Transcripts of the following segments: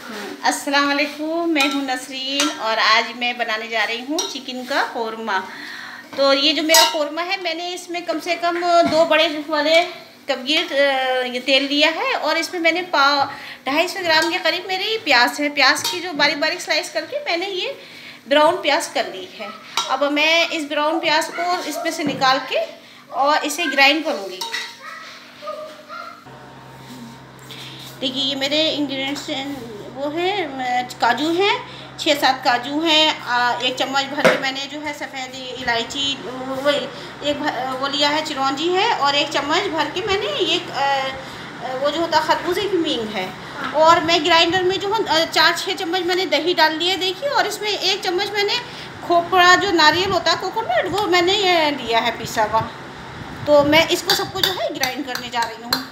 अस्सलाम वालेकुम, मैं हूँ नसरीन और आज मैं बनाने जा रही हूँ चिकन का कौरमा। तो ये जो मेरा कौरमा है, मैंने इसमें कम से कम 2 बड़े वाले कबीर ये तेल लिया है और इसमें मैंने 250 ग्राम के करीब मेरी प्याज है। प्याज की जो बारीक बारीक स्लाइस करके मैंने ये ब्राउन प्याज कर ली है। अब मैं इस ब्राउन प्याज को इसमें से निकाल के और इसे ग्राइंड करूँगी। देखिए ये मेरे इंग्रेडिएंट्स वो है, काजू हैं 6-7 काजू हैं, 1 चम्मच भर के मैंने जो है सफ़ेद इलायची वो लिया है, चिरौंजी है, और 1 चम्मच भर के मैंने ये वो जो होता खरबूजे की मींग है। और मैं ग्राइंडर में जो 4-6 चम्मच मैंने दही डाल लिया देखिए, और इसमें 1 चम्मच मैंने खोपड़ा जो नारियल होता है कोकोनट, वो मैंने ये लिया है पिसा हुआ। तो मैं इसको सबको जो है ग्राइंड करने जा रही हूँ।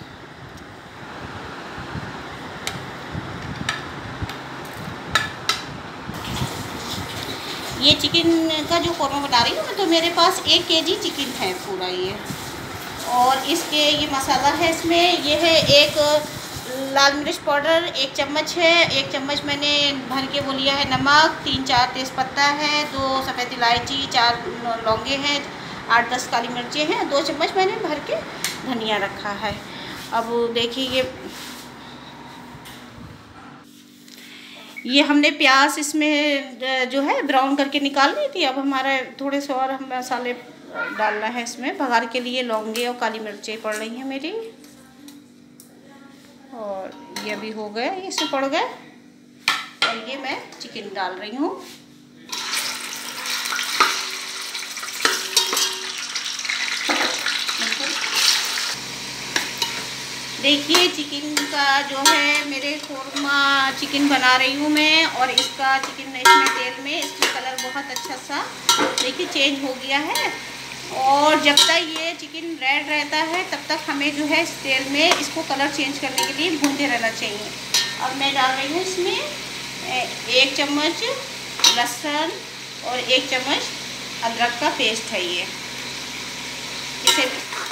ये चिकन का जो कौरमा बना रही हूँ मैं, तो मेरे पास 1 केजी चिकन है पूरा ये। और इसके ये मसाला है, इसमें ये है 1 लाल मिर्च पाउडर 1 चम्मच है, 1 चम्मच मैंने भर के वो लिया है नमक, 3-4 तेज़पत्ता है, 2 सफ़ेद इलायची, 4 लौंगे हैं, 8-10 काली मिर्चें हैं, 2 चम्मच मैंने भर के धनिया रखा है। अब देखिए ये हमने प्याज इसमें जो है ब्राउन करके निकाल ली थी। अब हमारा थोड़े से और हम मसाले डालना है इसमें बघार के लिए। लौंगे और काली मिर्चें पड़ रही हैं मेरी, और ये भी हो गए, ये से पड़ गए। और ये मैं चिकन डाल रही हूँ। देखिए चिकन का जो है मेरे कौरमा चिकन बना रही हूँ मैं, और इसका चिकन इसमें तेल में इसका कलर बहुत अच्छा सा देखिए चेंज हो गया है। और जब तक ये चिकन रेड रहता है तब तक हमें जो है इस तेल में इसको कलर चेंज करने के लिए भूनते रहना चाहिए। अब मैं डाल रही हूँ इसमें 1 चम्मच लहसुन और 1 चम्मच अदरक का पेस्ट है ये। इसे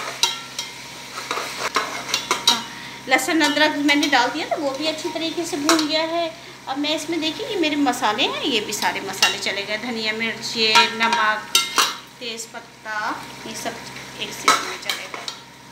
लहसुन अदरक मैंने डाल दिया था, वो भी अच्छी तरीके से भून गया है। अब मैं इसमें देखिए ये मेरे मसाले हैं, ये भी सारे मसाले चले गए, धनिया, मिर्ची, नमक, तेज़पत्ता, ये सब एक से में चले गए।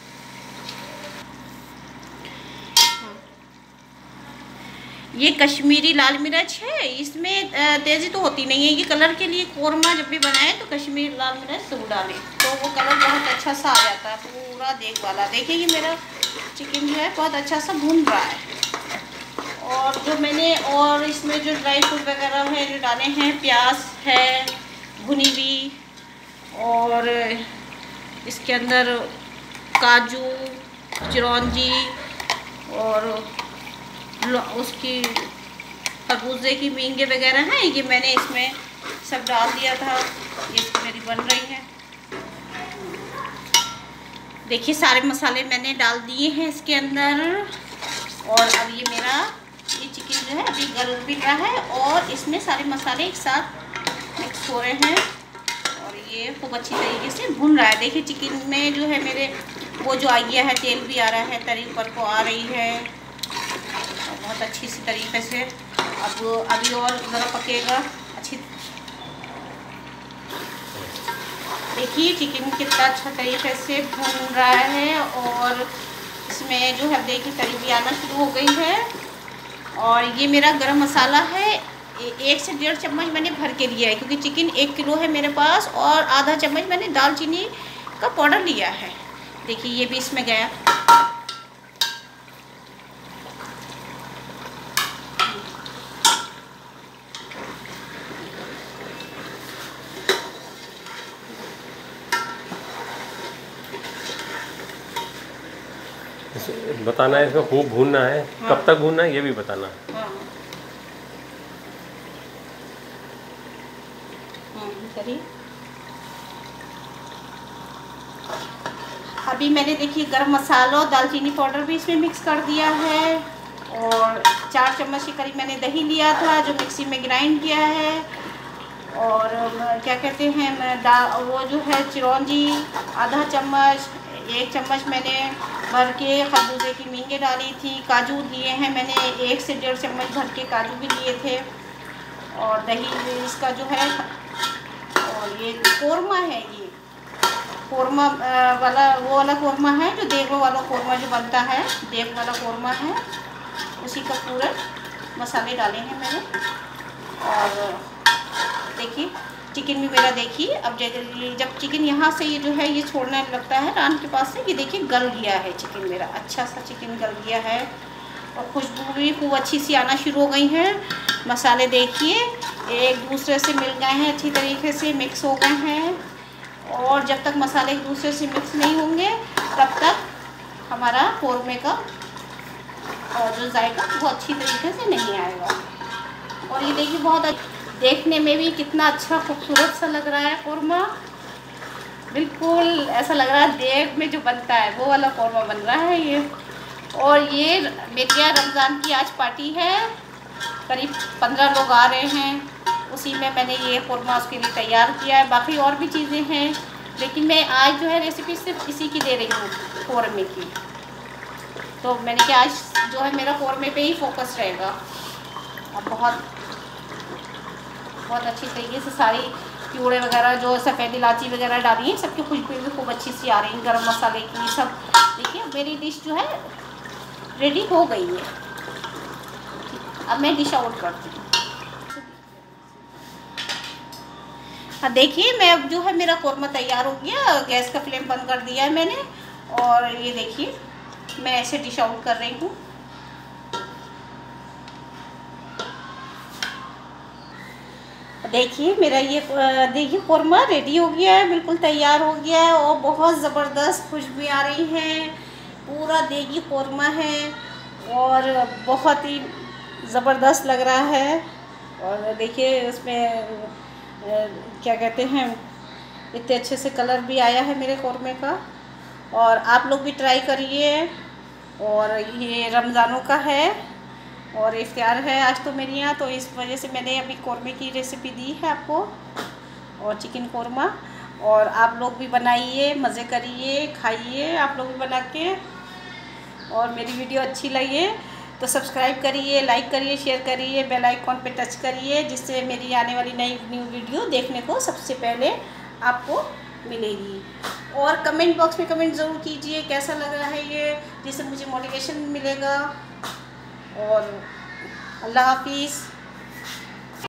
ये कश्मीरी लाल मिर्च है, इसमें तेज़ी तो होती नहीं है, ये कलर के लिए कौरमा जब भी बनाए तो कश्मीरी लाल मिर्च ज़रूर डालें, तो वो कलर बहुत अच्छा सा आ जाता है पूरा देख वाला। देखिए ये मेरा चिकन जो है बहुत अच्छा सा भून रहा है। और जो मैंने और इसमें जो ड्राई फ्रूट वगैरह है जो डाले हैं, प्याज है भुनी हुई, और इसके अंदर काजू, चिरौंजी और उसकी खरबूजे की मींगे वगैरह हैं, ये मैंने इसमें सब डाल दिया था। ये इसकी मेरी बन रही है। देखिए सारे मसाले मैंने डाल दिए हैं इसके अंदर, और अब ये मेरा ये चिकन जो है अभी गल भी रहा है, और इसमें सारे मसाले एक साथ मिक्स हो रहे हैं, और ये खूब अच्छी तरीके से भुन रहा है। देखिए चिकन में जो है मेरे वो जो आ गया है, तेल भी आ रहा है, तरी ऊपर को आ रही है, और बहुत अच्छी सी तरीके से। अब अभी और ज़रा पकेगा अच्छी। देखिए चिकन कितना अच्छा तरीके से भून रहा है, और इसमें जो है देखिए तरी भी आना शुरू हो गई है। और ये मेरा गरम मसाला है, 1 से 1.5 चम्मच मैंने भर के लिया है, क्योंकि चिकन 1 किलो है मेरे पास, और आधा चम्मच मैंने दालचीनी का पाउडर लिया है। देखिए ये भी इसमें गया। बताना है इसमें खूब भूनना है। हाँ। कब तक भूनना है ये भी बताना है। हाँ। अभी मैंने देखिए गरम मसाला और दालचीनी पाउडर भी इसमें मिक्स कर दिया है, और 4 चम्मच के करीब मैंने दही लिया था जो मिक्सी में ग्राइंड किया है, और क्या कहते हैं वो जो है चिरौंजी आधा चम्मच, 1 चम्मच मैंने भर के खरबूजे की मींगे डाली थी। काजू लिए हैं मैंने 1 से 1.5 चम्मच भर के काजू भी लिए थे। और दही इसका जो है, और ये कोरमा है, ये कोरमा वाला वो वाला कोरमा है जो देग वाला कोरमा जो बनता है, देग वाला कोरमा है, उसी का पूरा मसाले डाले हैं मैंने। और देखिए चिकन भी मेरा, देखिए अब जब चिकन यहाँ से ये जो है ये छोड़ने लगता है रान के पास से, ये देखिए गल गया है चिकन मेरा, अच्छा सा चिकन गल गया है। और खुशबू भी खूब अच्छी सी आना शुरू हो गई है। मसाले देखिए एक दूसरे से मिल गए हैं, अच्छी तरीके से मिक्स हो गए हैं। और जब तक मसाले एक दूसरे से मिक्स नहीं होंगे तब तक हमारा कोरमे का जो जायका वो अच्छी तरीके से नहीं आएगा। और ये देखिए बहुत देखने में भी कितना अच्छा खूबसूरत सा लग रहा है कोरमा, बिल्कुल ऐसा लग रहा है देग में जो बनता है वो वाला कोरमा बन रहा है ये। और ये मेरे यहाँ रमज़ान की आज पार्टी है, करीब 15 लोग आ रहे हैं, उसी में मैंने ये कोरमा उसके लिए तैयार किया है। बाकी और भी चीज़ें हैं, लेकिन मैं आज जो है रेसिपी सिर्फ इसी की दे रही हूँ, कोरमे की। तो मैंने कहा आज जो है मेरा कोरमे पे ही फोकस रहेगा। अब बहुत अच्छी तरीके से सारी कीड़े वगैरह जो सफ़ेद इलायची वगैरह डाली है, सबकी खुशबू भी खूब अच्छी सी आ रही है, गरम मसाले की सब। देखिए मेरी डिश जो है रेडी हो गई है। अब मैं डिश आउट करती हूँ। हाँ देखिए मैं अब जो है मेरा कोरमा तैयार हो गया, गैस का फ्लेम बंद कर दिया है मैंने। और ये देखिए मैं ऐसे डिश आउट कर रही हूँ। देखिए मेरा ये देखिए कोरमा रेडी हो गया है, बिल्कुल तैयार हो गया है। और बहुत ज़बरदस्त खुशबू आ रही है, पूरा देगी कोरमा है और बहुत ही ज़बरदस्त लग रहा है। और देखिए उसमें क्या कहते हैं, इतने अच्छे से कलर भी आया है मेरे कोरमे का। और आप लोग भी ट्राई करिए। और ये रमज़ानों का है और इफ्तार है आज तो मेरे यहाँ, तो इस वजह से मैंने अभी कोरमे की रेसिपी दी है आपको, और चिकन कोरमा। और आप लोग भी बनाइए, मज़े करिए, खाइए आप लोग भी बना के। और मेरी वीडियो अच्छी लगे तो सब्सक्राइब करिए, लाइक करिए, शेयर करिए, बेल आइकॉन पे टच करिए, जिससे मेरी आने वाली नई न्यू वीडियो देखने को सबसे पहले आपको मिलेगी। और कमेंट बॉक्स में कमेंट ज़रूर कीजिए कैसा लग रहा है ये, जिससे मुझे मोटिवेशन मिलेगा। और अल्लाह हाफिज़।